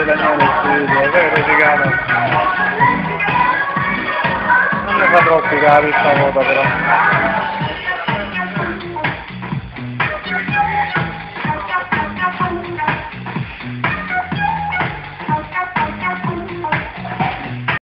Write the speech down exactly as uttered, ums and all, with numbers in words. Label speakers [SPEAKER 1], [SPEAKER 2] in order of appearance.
[SPEAKER 1] Daniele Studio, vero Regalo? Non ne fa troppi cavi stavolta però.